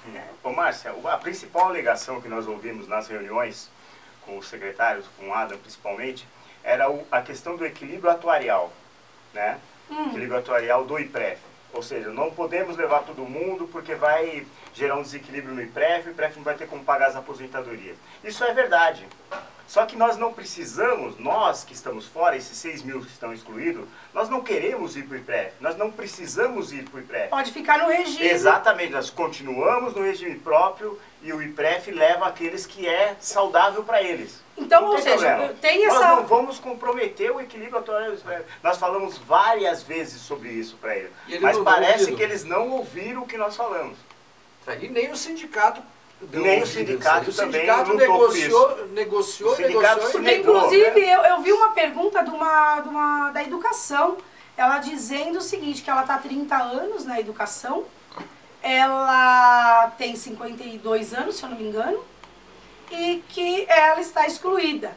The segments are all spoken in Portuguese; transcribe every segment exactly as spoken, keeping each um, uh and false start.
Ô Márcia, a principal alegação que nós ouvimos nas reuniões com os secretários, com o Adam principalmente, era o, a questão do equilíbrio atuarial, né? Hum. Equilíbrio atuarial do I P R E F. Ou seja, não podemos levar todo mundo porque vai gerar um desequilíbrio no I P R E F, o I P R E F não vai ter como pagar as aposentadorias. Isso é verdade. Só que nós não precisamos, nós que estamos fora, esses seis mil que estão excluídos, nós não queremos ir para o I P R E F, nós não precisamos ir para o I P R E F. Pode ficar no regime. Exatamente, nós continuamos no regime próprio e o I P R E F leva aqueles que é saudável para eles. Então, ou seja, problema. tem essa... Nós não vamos comprometer o equilíbrio atual. Nós falamos várias vezes sobre isso para eles, ele mas parece ouvido. que eles não ouviram o que nós falamos. E nem o sindicato... Nem o sindicato o também sindicato negociou, negociou, o sindicato negociou. Porque, inclusive, eu, eu vi uma pergunta de uma, de uma, da educação, ela dizendo o seguinte, que ela está há trinta anos na educação, ela tem cinquenta e dois anos, se eu não me engano, e que ela está excluída.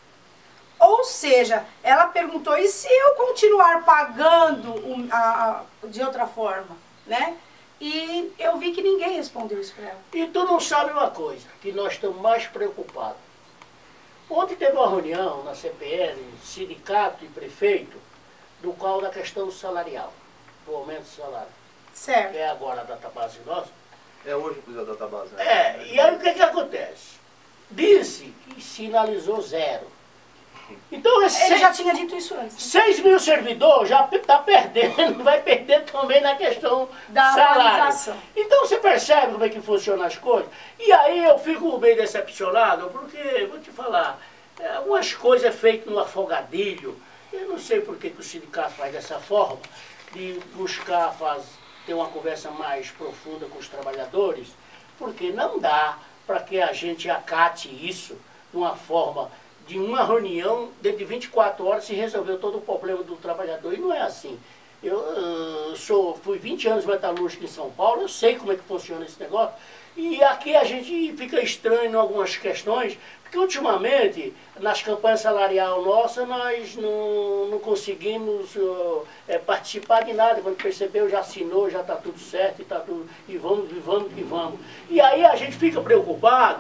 Ou seja, ela perguntou, e se eu continuar pagando um, a, a, de outra forma, né? E eu vi que ninguém respondeu isso para ela. E tu não sabe uma coisa, que nós estamos mais preocupados. Ontem teve uma reunião na C P L, sindicato e prefeito, do qual da questão salarial, do aumento do salário. Certo. Que é agora a database nossa. É hoje a database, né? É, e aí o que que acontece? Disse que sinalizou zero. Então, esse Ele seis, já tinha dito isso antes. seis mil servidores já está perdendo, vai perder também na questão da salário. Então você percebe como é que funcionam as coisas. E aí eu fico bem decepcionado, porque, vou te falar, algumas coisas é feitas no afogadilho. Eu não sei por que, que o sindicato faz dessa forma, de buscar faz, ter uma conversa mais profunda com os trabalhadores, porque não dá para que a gente acate isso de uma forma... de uma reunião, dentro de vinte e quatro horas, se resolveu todo o problema do trabalhador. E não é assim. Eu uh, sou, fui vinte anos metalúrgico em São Paulo, eu sei como é que funciona esse negócio. E aqui a gente fica estranho em algumas questões, porque ultimamente, nas campanhas salariais nossas, nós não, não conseguimos uh, é, participar de nada. Quando percebeu, já assinou, já está tudo certo, e, tá tudo, e vamos, e vamos, e vamos. E aí a gente fica preocupado,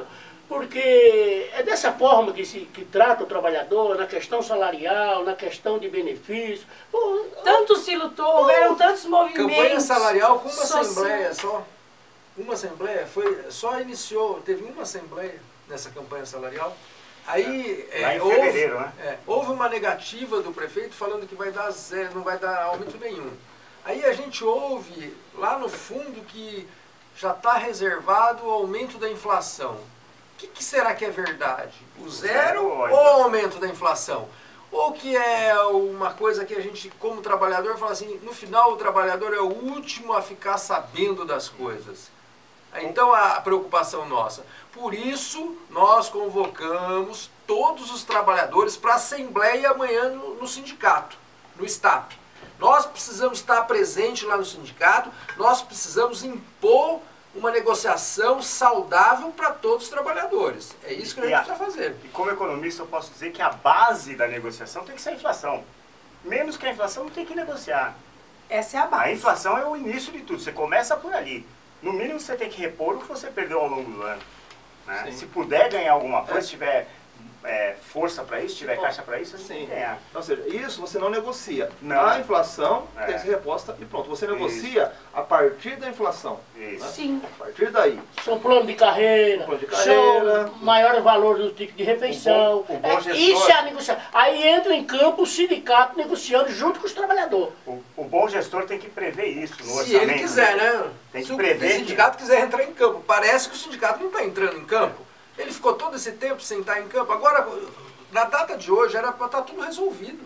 porque é dessa forma que se que trata o trabalhador, na questão salarial, na questão de benefício. Pô, tanto se lutou, houveram tantos movimentos. Campanha salarial com uma social. assembleia só. Uma assembleia, foi, só iniciou, teve uma assembleia nessa campanha salarial. Aí é, Lá é, em houve, fevereiro, né? é, houve uma negativa do prefeito falando que vai dar zero, não vai dar aumento nenhum. Aí a gente ouve lá no fundo que já está reservado o aumento da inflação. O que, que será que é verdade? O zero ou o aumento da inflação? Ou que é uma coisa que a gente, como trabalhador, fala assim, no final o trabalhador é o último a ficar sabendo das coisas. Então a preocupação nossa. Por isso nós convocamos todos os trabalhadores para a assembleia amanhã no, no sindicato, no STAP. Nós precisamos estar presente lá no sindicato, nós precisamos impor uma negociação saudável para todos os trabalhadores. É isso que a gente a, precisa fazer. E como economista eu posso dizer que a base da negociação tem que ser a inflação. Menos que a inflação não tem que negociar. Essa é a base. A inflação é o início de tudo, você começa por ali. No mínimo você tem que repor o que você perdeu ao longo do ano. Né? Se puder ganhar alguma coisa, é. se tiver é, força para isso, se tiver caixa para isso, você tem que ganhar. Ou seja, isso você não negocia. Não. A inflação é. tem que ser reposta e pronto. Você negocia isso. a partir da inflação. Isso. Né? Sim. A partir daí. São plano de carreira, plano de carreira. são maior valor do ticket de refeição. O bom, o bom é, gestor, isso é a negociação. Aí entra em campo o sindicato negociando junto com os trabalhadores. O, o bom gestor tem que prever isso no Se orçamento. ele quiser, né? Tem que Se prever. Se o sindicato que... quiser entrar em campo. Parece que o sindicato não está entrando em campo. Ele ficou todo esse tempo sem estar em campo. Agora, na data de hoje, era para estar tudo resolvido.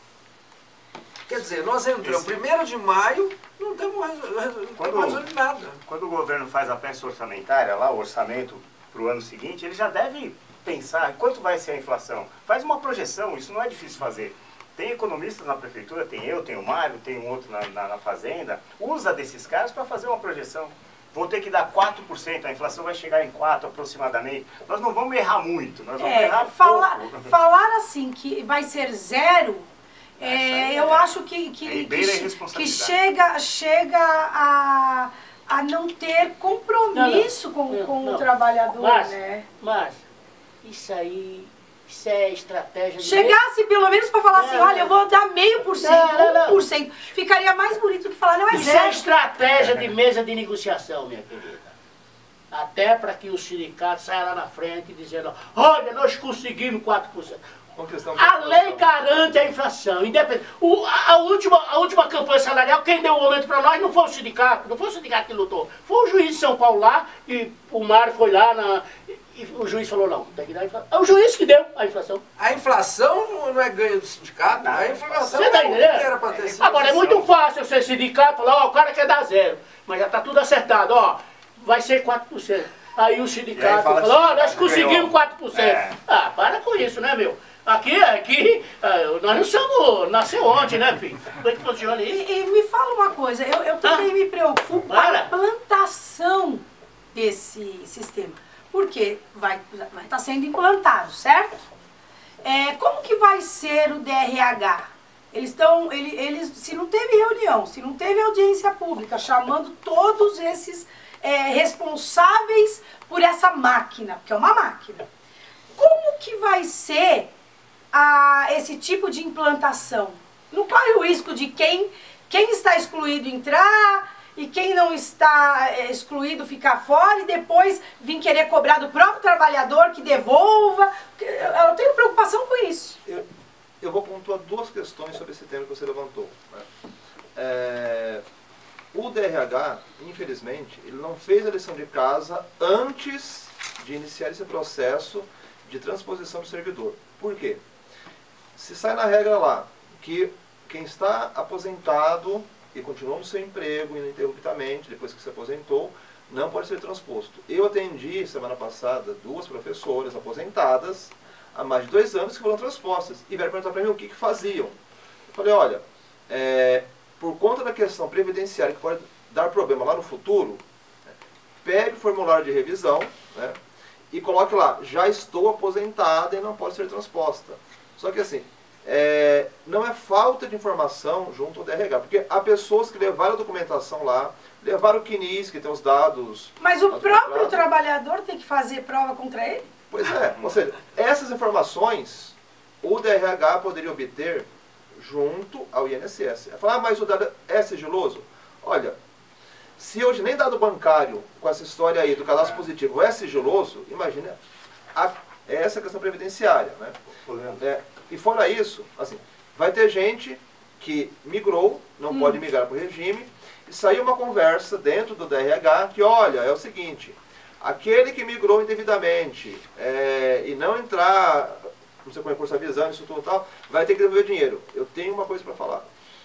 Quer dizer, nós entramos esse... primeiro de maio, não temos resolvido nada. Quando o governo faz a peça orçamentária, lá o orçamento para o ano seguinte, ele já deve pensar quanto vai ser a inflação. Faz uma projeção, isso não é difícil fazer. Tem economistas na prefeitura, tem eu, tem o Mário, tem um outro na, na, na fazenda. Usa desses caras para fazer uma projeção. Vou ter que dar quatro por cento, a inflação vai chegar em quatro por cento aproximadamente. Nós não vamos errar muito, nós vamos é, errar falar, pouco. Falar assim que vai ser zero, é, eu é, acho que, que, que, que chega, chega a, a não ter compromisso Não, não. com, Não, com não. o trabalhador, Mas, né? mas, isso aí, isso é estratégia de... Chegasse pelo menos para falar assim, Não, olha, eu vou dar meio por cento, Não, não, não. um por cento. Ficaria mais bonito do que falar, não é Isso é zero. estratégia de mesa de negociação, minha querida. Até para que o sindicato saia lá na frente dizendo, olha, nós conseguimos quatro por cento. Uma questão A lei garante a inflação, independente. O, a, a última, a última campanha salarial, quem deu o aumento para nós não foi o sindicato, não foi o sindicato que lutou. Foi o juiz de São Paulo lá, e o Mário foi lá na, e, e o juiz falou, não, tem que dar a inflação. É o juiz que deu a inflação. A inflação não é ganho do sindicato, a inflação Você tá é o que entendendo? era para ter sido. Agora é muito fácil ser sindicato falar, ó, o cara quer dar zero, mas já tá tudo acertado, ó, vai ser quatro por cento. Aí o sindicato fala falou, ó, assim, nós conseguimos ganhou. quatro por cento. É. Ah, para com isso, né, meu? Aqui, aqui, ah, nós não somos, nasceu ontem, né, filho? Como é que funciona isso? E, e me fala uma coisa, eu, eu também me preocupo com a Para. implantação desse sistema. Porque vai vai estar sendo implantado, certo? É, como que vai ser o D R H? Eles estão, ele, eles, se não teve reunião, se não teve audiência pública, chamando todos esses é, responsáveis por essa máquina, porque é uma máquina. Como que vai ser a, esse tipo de implantação? Não corre o risco de quem, quem está excluído entrar e quem não está é, excluído ficar fora e depois vir querer cobrar do próprio trabalhador que devolva? Eu, eu tenho preocupação com isso. Eu, eu vou pontuar duas questões sobre esse tema que você levantou. Né? É, o D R H, infelizmente, ele não fez a lição de casa antes de iniciar esse processo de transposição do servidor. Por quê? Se sai na regra lá que quem está aposentado e continuou no seu emprego ininterruptamente depois que se aposentou, não pode ser transposto. Eu atendi semana passada duas professoras aposentadas há mais de dois anos que foram transpostas e vieram perguntar para mim o que, que faziam. Eu falei, olha, é, por conta da questão previdenciária que pode dar problema lá no futuro, né, pegue o formulário de revisão, né, e coloque lá, já estou aposentada e não pode ser transposta. Só que assim, é, não é falta de informação junto ao D R H, porque há pessoas que levaram a documentação lá, levaram o C N I S, que tem os dados... Mas o dados próprio comprados. trabalhador tem que fazer prova contra ele? Pois é, ou seja, essas informações o D R H poderia obter junto ao I N S S. É falar, ah, mas o dado é sigiloso? Olha, se hoje nem dado bancário, com essa história aí do cadastro positivo, é sigiloso, imagina a, essa questão previdenciária, né? É, e fora isso, assim, vai ter gente que migrou, não hum. pode migrar para o regime, e saiu uma conversa dentro do D R H que, olha, é o seguinte, aquele que migrou indevidamente é, e não entrar, não sei como é curso avisando, isso tudo tal, vai ter que devolver o dinheiro. Eu tenho uma coisa para falar.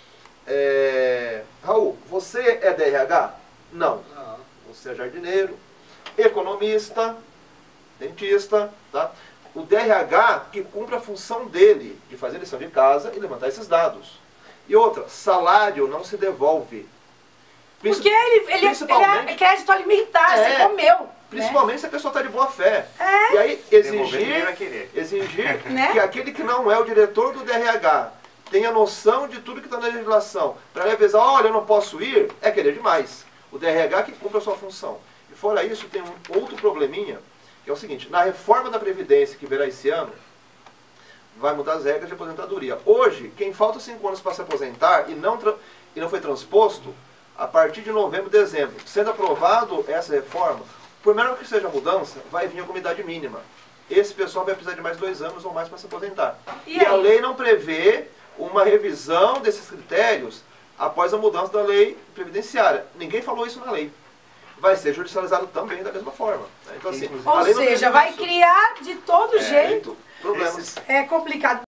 É, Raul, você é D R H? Não. não. Você é jardineiro, economista, dentista, tá? O D R H que cumpre a função dele de fazer lição de casa e levantar esses dados. E outra, salário não se devolve. Porque ele, ele, ele é crédito alimentar, é, você comeu. Principalmente né? se a pessoa está de boa fé. É. E aí exigir, exigir né? que aquele que não é o diretor do D R H tenha noção de tudo que está na legislação, para ele avisar, olha, eu não posso ir, é querer demais. O D R H que cumpre a sua função. E fora isso, tem um outro probleminha, que é o seguinte, na reforma da Previdência que virá esse ano, vai mudar as regras de aposentadoria. Hoje, quem falta cinco anos para se aposentar e não, e não foi transposto, a partir de novembro, dezembro, sendo aprovado essa reforma, por menor que seja a mudança, vai vir a comunidade mínima. Esse pessoal vai precisar de mais dois anos ou mais para se aposentar. E, e a lei não prevê uma revisão desses critérios após a mudança da lei previdenciária. Ninguém falou isso na lei. Vai ser judicializado também da mesma forma. Né? Então, assim, ou seja, vai isso. criar de todo é, jeito problemas. É complicado.